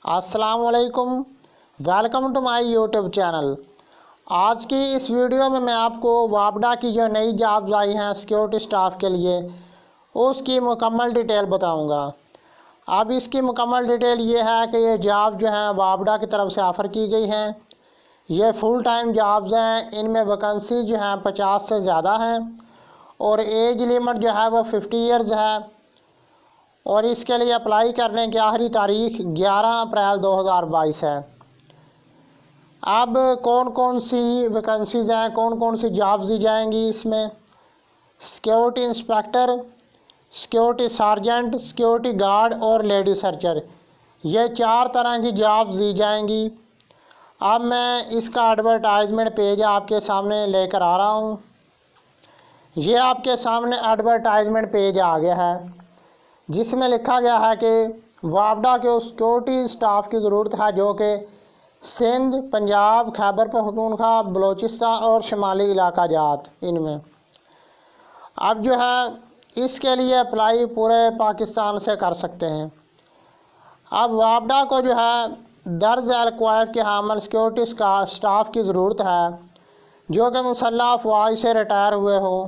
अस्सलामुअलैकुम, welcome to my YouTube channel. आज की इस वीडियो में मैं आपको वापडा की जो नई जॉब्स आई हैं सिक्योरिटी स्टाफ के लिए उसकी मुकम्मल डिटेल बताऊंगा। अब इसकी मुकम्मल डिटेल ये है कि ये जॉब जो हैं वापडा की तरफ से ऑफ़र की गई हैं। ये फुल टाइम जॉब्स हैं। इनमें वैकेंसी जो हैं 50 से ज़्यादा हैं और एज लिमिट जो है वो 50 ईयर्स है। और इसके लिए अप्लाई करने की आखिरी तारीख 11 अप्रैल 2022 है। अब कौन कौन सी वैकेंसीज़ हैं, कौन कौन सी जॉब्स दी जाएंगी इसमें? Security inspector, security sergeant, security guard और लेडी सर्चर, ये 4 तरह की जॉब्स दी जाएंगी। अब मैं इसका एडवर्टाइजमेंट पेज आपके सामने लेकर आ रहा हूँ। ये आपके सामने एडवर्टाइजमेंट पेज आ गया है जिसमें लिखा गया है कि वापडा के सिक्योरिटी स्टाफ की ज़रूरत है जो कि सिंध, पंजाब, खैबर पख्तूनख्वा, बलूचिस्तान और शुमाली इलाका जात इनमें। अब जो है इसके लिए अप्लाई पूरे पाकिस्तान से कर सकते हैं। अब वापडा को जो है दर्ज अलक्वाइफ के हामिल सिक्योरिटी स्टाफ की ज़रूरत है जो कि मुसल्लह अफवाज से रिटायर हुए हों।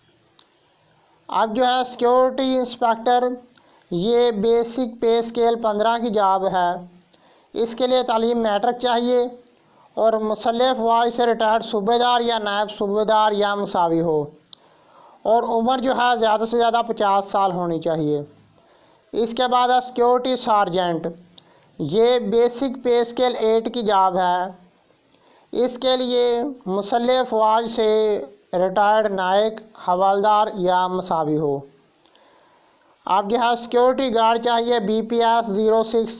अब जो है सिक्योरिटी इंस्पेक्टर, ये बेसिक पे स्केल 15 की जॉब है। इसके लिए तालीम मैट्रिक चाहिए और मुसल्लह अफवाज से रिटायर्ड सूबेदार या नायब सूबेदार या मसावी हो और उम्र जो है ज़्यादा से ज़्यादा 50 साल होनी चाहिए। इसके बाद है सिक्योरिटी सार्जेंट, ये बेसिक पे स्केल 8 की जॉब है। इसके लिए मुसल्लह अफवाज से रिटायर्ड नायक, हवालदार या मसावी हो। अब जो है सिक्योरिटी गार्ड चाहिए BPS 06,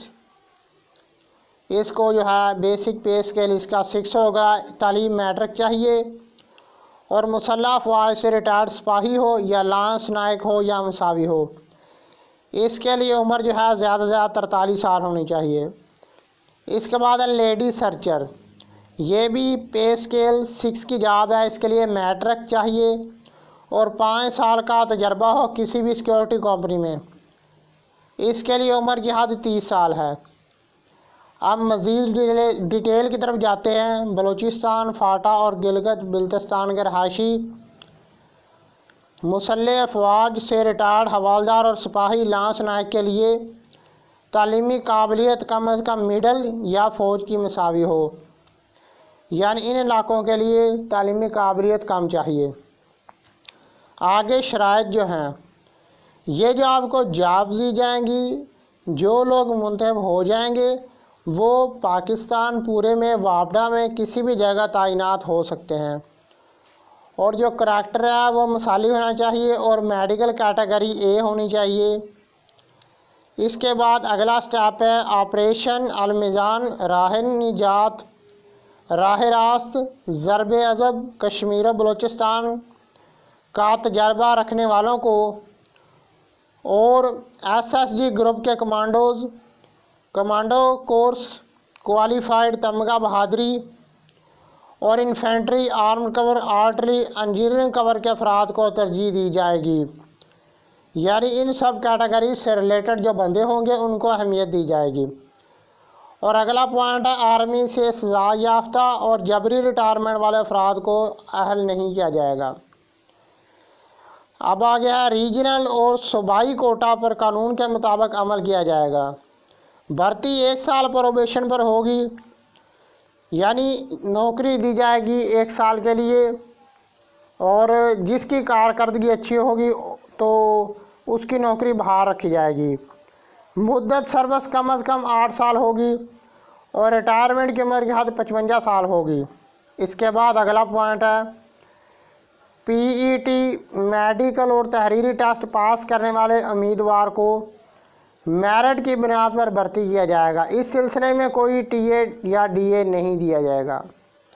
इसको जो है बेसिक पे स्केल इसका 6 होगा। तालीम मैट्रिक चाहिए और मुसल्लह अफवाज से रिटायर्ड सिपाही हो या लांस नायक हो या मसावी हो। इसके लिए उम्र जो है ज़्यादा से ज़्यादा 43 साल होनी चाहिए। इसके बाद है लेडी सर्चर, ये भी पे स्केल 6 की जॉब है। इसके लिए मैट्रिक चाहिए और 5 साल का तजर्बा हो किसी भी सिक्योरिटी कंपनी में। इसके लिए उम्र की हद 30 साल है। अब मज़ीद डिटेल की तरफ जाते हैं। बलूचिस्तान, फाटा और गिलगित बिल्तिस्तान के रहायशी मुसल्लह अफवाज से रिटायर्ड हवालदार और सिपाही लांस नायक के लिए तालीमी काबिलियत कम अज़ कम मिडल या फ़ौज की मसावी हो, यानी इन इलाकों के लिए तालीमी काबिलियत कम चाहिए। आगे शराइत जो हैं, ये जो आपको जॉब्स दी जाएंगी, जो लोग मुंतखब हो जाएंगे वो पाकिस्तान पूरे में वापडा में किसी भी जगह तैनात हो सकते हैं और जो करैक्टर है वो मिसाली होना चाहिए और मेडिकल कैटेगरी A होनी चाहिए। इसके बाद अगला स्टेप है ऑपरेशन अलमिज़ान, राह निजात, राह रास्त, ज़रब अज़ब, कश्मीर बलूचिस्तान का तजर्बा रखने वालों को और SSG ग्रुप के कमांडो कोर्स क्वालिफाइड तमगा बहादुरी और infantry, armour corps, artillery, engineering corps के अफराद को तरजीह दी जाएगी। यानी इन सब कैटेगरी से रिलेटेड जो बंदे होंगे उनको अहमियत दी जाएगी। और अगला पॉइंट है आर्मी से सज़ा याफ्ता और जबरी रिटायरमेंट वाले अफराद को अहल नहीं किया जाएगा। अब आ गया है रीजनल और सूबाई कोटा पर कानून के मुताबिक अमल किया जाएगा। भर्ती 1 साल प्रोबेशन पर होगी, यानी नौकरी दी जाएगी 1 साल के लिए और जिसकी कारकर्दगी अच्छी होगी तो उसकी नौकरी बाहर रखी जाएगी। मुद्दत सर्विस कम अज़ कम 8 साल होगी और रिटायरमेंट की उम्र की हद 55 साल होगी। इसके बाद अगला पॉइंट है PET मेडिकल और तहरीरी टेस्ट पास करने वाले उम्मीदवार को मेरिट की बुनियाद पर भर्ती किया जाएगा। इस सिलसिले में कोई TA या DA नहीं दिया जाएगा।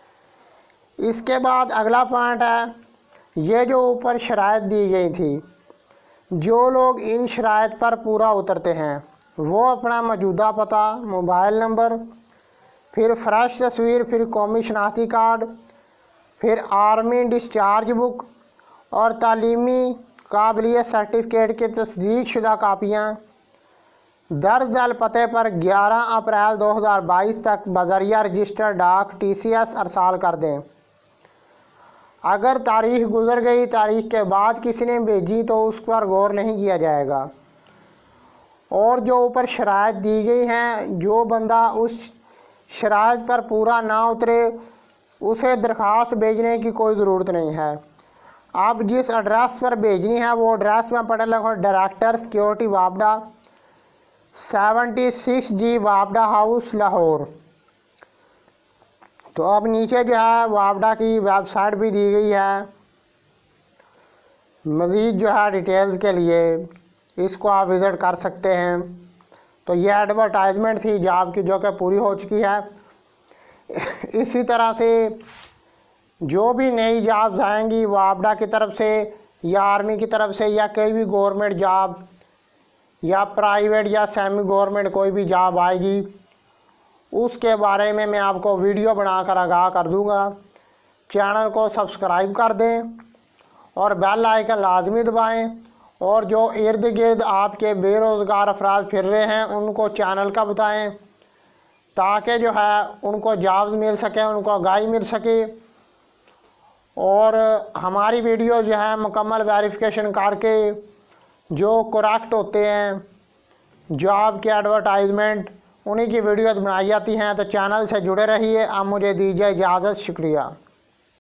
इसके बाद अगला पॉइंट है, ये जो ऊपर शराइत दी गई थी, जो लोग इन शराइत पर पूरा उतरते हैं वो अपना मौजूदा पता, मोबाइल नंबर, फिर फ्रेश तस्वीर, फिर कौमी शनाख्ती कार्ड, फिर आर्मी डिस्चार्ज बुक और तालीमी काबिलियत सर्टिफिकेट की तस्दीक शुदा कापियाँ दर्ज झैल पते पर 11 अप्रैल 2022 तक बजरिया रजिस्टर डाक TCS अरसाल कर दें। अगर तारीख गुजर गई, तारीख के बाद किसी ने भेजी तो उस पर गौर नहीं किया जाएगा। और जो ऊपर शराइत दी गई हैं, जो बंदा उस शराइत पर पूरा ना उतरे उसे दरख्वास्त भेजने की कोई ज़रूरत नहीं है। आप जिस एड्रेस पर भेजनी है वो एड्रेस में पढ़ लिखो, डायरेक्टर सिक्योरिटी वापडा 76G वापडा हाउस लाहौर। तो अब नीचे जो है वापडा की वेबसाइट भी दी गई है। मज़ीद जो है डिटेल्स के लिए इसको आप विज़िट कर सकते हैं। तो ये एडवर्टाइजमेंट थी जॉब की जो कि पूरी हो चुकी है। इसी तरह से जो भी नई जॉब्स आएंगी वापडा की तरफ से या आर्मी की तरफ से या कोई भी गवर्नमेंट जॉब या प्राइवेट या सेमी गवर्नमेंट कोई भी जॉब आएगी उसके बारे में मैं आपको वीडियो बनाकर आगाह कर दूंगा। चैनल को सब्सक्राइब कर दें और बेल आइकन लाजमी दबाएं। और जो इर्द गिर्द आपके बेरोज़गार अफराद फिर रहे हैं उनको चैनल का बताएं ताकि जो है उनको जॉब्स मिल सके, उनको आगाही मिल सके। और हमारी वीडियो जो है मुकम्मल वेरिफिकेशन करके जो करेक्ट होते हैं जॉब के एडवर्टाइजमेंट उन्हीं की वीडियोस बनाई जाती हैं। तो चैनल से जुड़े रहिए। अब मुझे दीजिए इजाज़त, शुक्रिया।